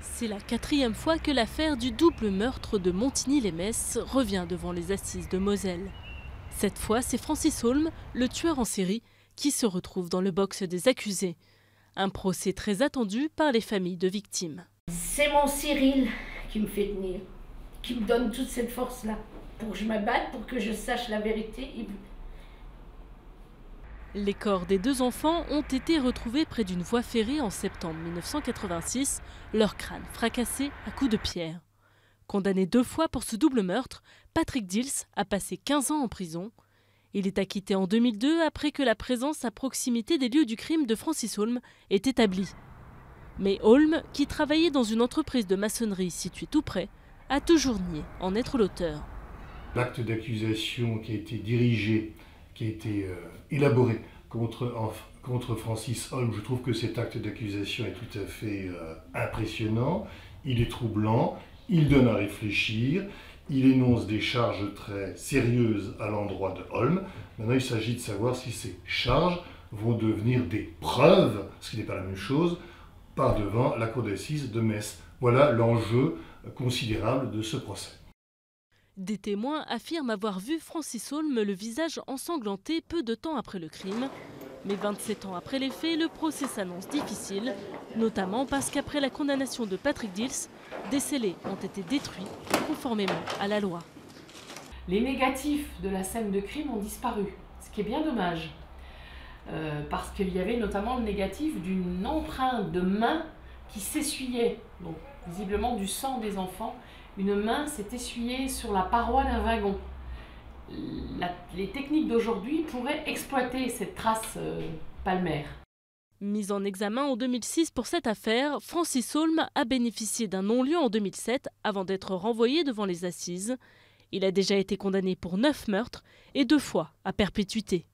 C'est la quatrième fois que l'affaire du double meurtre de Montigny-lès-Metz revient devant les assises de Moselle. Cette fois, c'est Francis Holm, le tueur en série, qui se retrouve dans le box des accusés. Un procès très attendu par les familles de victimes. C'est mon Cyril qui me fait tenir, qui me donne toute cette force-là, pour que je me batte, pour que je sache la vérité. Les corps des deux enfants ont été retrouvés près d'une voie ferrée en septembre 1986, leurs crânes fracassés à coups de pierre. Condamné 2 fois pour ce double meurtre, Patrick Dils a passé 15 ans en prison. Il est acquitté en 2002 après que la présence à proximité des lieux du crime de Francis Holm est établie. Mais Holm, qui travaillait dans une entreprise de maçonnerie située tout près, a toujours nié en être l'auteur. L'acte d'accusation qui a été dirigé, qui a été élaboré contre Francis Holm, je trouve que cet acte d'accusation est tout à fait impressionnant, il est troublant, il donne à réfléchir, il énonce des charges très sérieuses à l'endroit de Holm. Maintenant, il s'agit de savoir si ces charges vont devenir des preuves, ce qui n'est pas la même chose, par devant la cour d'assises de Metz. Voilà l'enjeu considérable de ce procès. Des témoins affirment avoir vu Francis Holm le visage ensanglanté peu de temps après le crime. Mais 27 ans après les faits, le procès s'annonce difficile, notamment parce qu'après la condamnation de Patrick Dils, des scellés ont été détruits conformément à la loi. Les négatifs de la scène de crime ont disparu, ce qui est bien dommage. Parce qu'il y avait notamment le négatif d'une empreinte de main qui s'essuyait, donc visiblement du sang des enfants. Une main s'est essuyée sur la paroi d'un wagon. Les techniques d'aujourd'hui pourraient exploiter cette trace palmaire. Mis en examen en 2006 pour cette affaire, Francis Holm a bénéficié d'un non-lieu en 2007 avant d'être renvoyé devant les assises. Il a déjà été condamné pour 9 meurtres et 2 fois à perpétuité.